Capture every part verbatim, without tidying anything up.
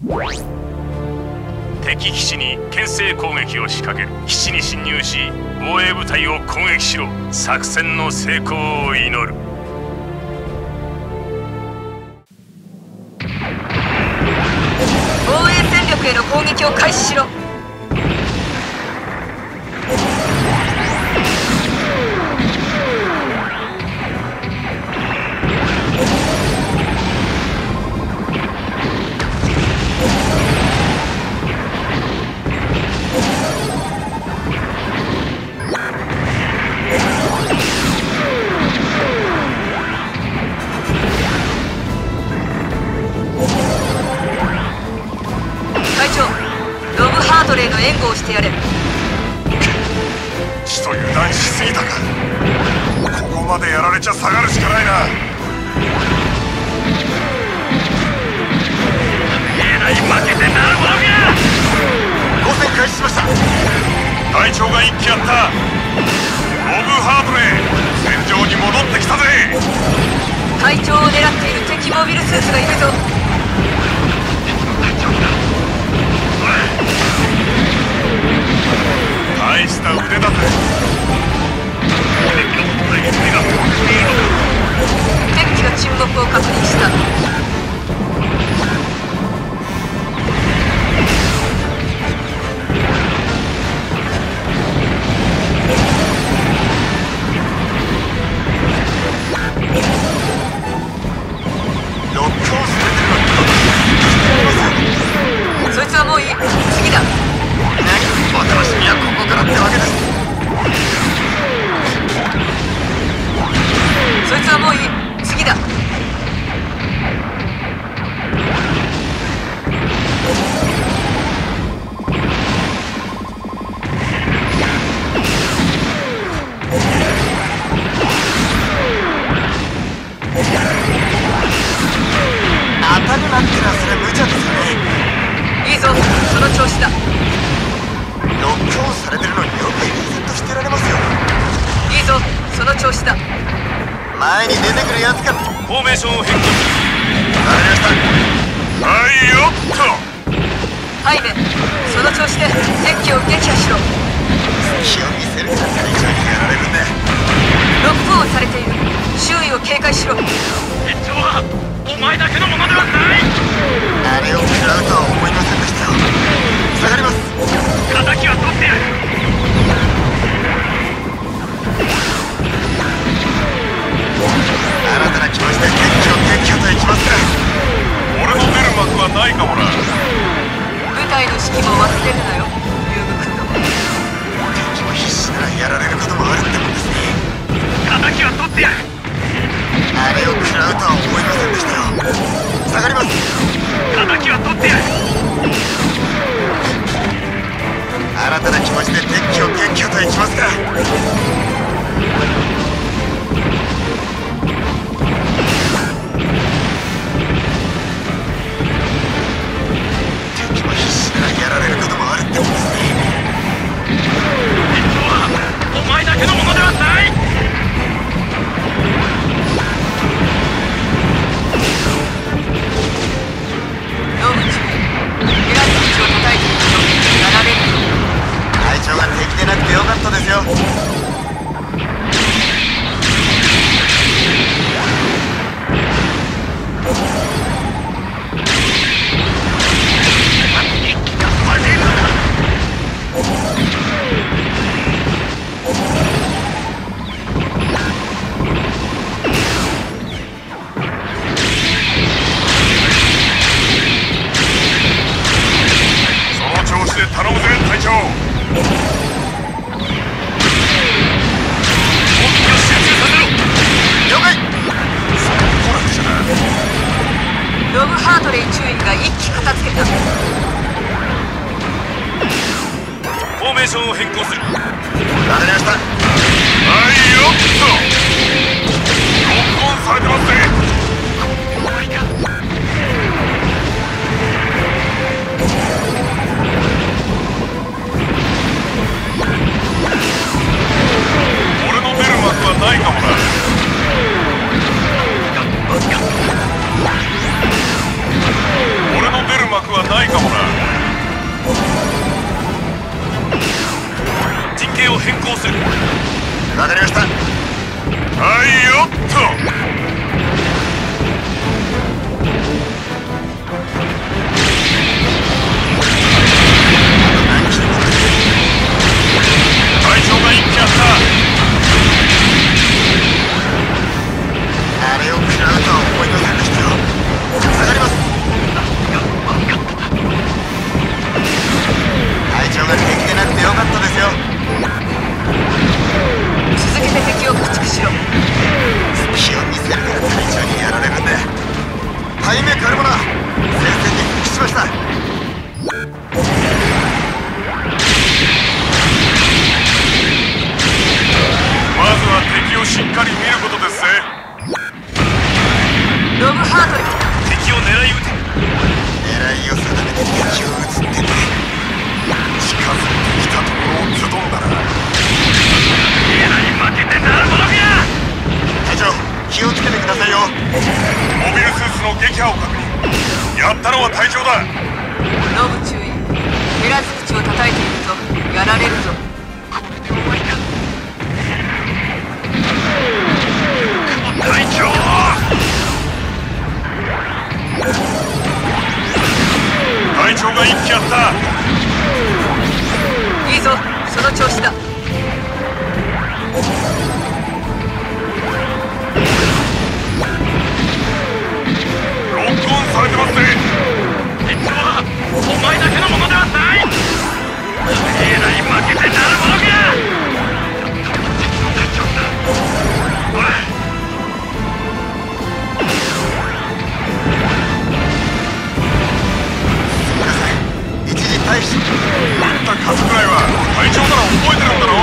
敵基地に牽制攻撃を仕掛ける。基地に侵入し防衛部隊を攻撃しろ。作戦の成功を祈る。 防衛戦力への攻撃を開始しろ。レイの援護をしてやれ。 ちと油断しすぎたか。ここまでやられちゃ下がるしかないな。 見えない負けてなるものが。 応戦開始しました。隊長が一気やった。ロブハートレイ戦場に戻ってきたぜ。 隊長を狙っている敵モビルスーツがいるぞ。 大した腕だぜ。 敵機が沈黙を確認した。 ロックオンしてる。 そいつはもういい。次だ。 お楽しみはここからってわけです。 そいつはもういい。次だ。 当たるなんてのはそれ無茶ですよね。いいぞ、その調子だ。 ロックオンされてるのによくリセットしてられますよ。 いいぞ、その調子だ。 前に出てくるやつか。 フォーメーションを変更する。 わかりました。はいよっと。 ハイメ、その調子で敵機を撃破しろ。 隙を見せるから隊長にやられるんだ。 ロックオンされている。周囲を警戒しろ。 敵長はお前だけのものではない。 あれを食らうとは思いませんでしたよ。下がります。 敵は取ってやる。 新たな気持ちで敵機を撃破といきますか。俺の出る幕はないかもな。 部隊の指揮も忘れるなよ、遊具君の。 敵も必死ならやられることもあるってもんですね。 敵は取ってやる。 あれを食らうとは思いませんでしたよ。下がります。 敵は取ってやる。 新たな気持ちで敵機を撃破といきますか。敵も必死ならやられることもあるってもんですね。 敵長はお前だけのものではない。 ノブチ、エラス基地を叩いていくとななれんぞ。 隊長が敵でなくてよかったですよ。頼むぜ隊長。了解。 ロブハートレイ中尉が一気片付けた。 フォーメーションを変更する。 わかりました。はいよっと。ロックオンされてますね。俺の出る幕はないかもな。俺の出る幕はないする。 わかりました。はいよっと。隊長が一気やった。あれを食らうとは思いませんでしたよ。下がります。隊長が敵でなくてよかったですよ。 続けて敵を駆逐しろ。 隙を見せるから隊長にやられるんで。背面カルボナ前線に復帰しました。まずは敵をしっかり見ることですね。 ロブハートレ敵を狙い撃て。 狙いを定めて敵を撃つってね。近づいてきたところをズドンだな。 負けてなるものか。 隊長、気をつけてくださいよ。モビルスーツの撃破を確認。やったのは隊長だ。 ノブ注意。ヘラズ口を叩いているとやられるぞ。 これで終わりか。隊長。隊長が一気やった。 いいぞ、その調子だ。 ロックオンされてますね。 鉄道だ。お前だけのものではない。えらい負けてなるものか。おい。 すみません。一時退避。あんた数くらいは隊長なら覚えてるんだろ。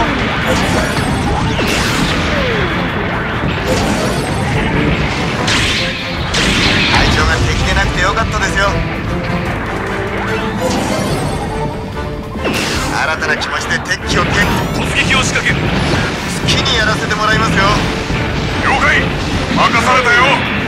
隊長が敵でなくてよかったですよ。新たな気持ちで敵機を撃突撃を仕掛ける。 好きにやらせてもらいますよ。了解。任されたよ。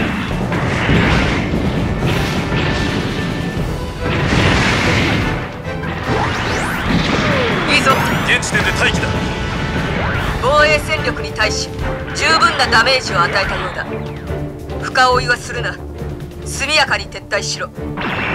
いいぞ。 現時点で待機だ。 防衛戦力に対し十分なダメージを与えたようだ。深追いはするな。速やかに撤退しろ。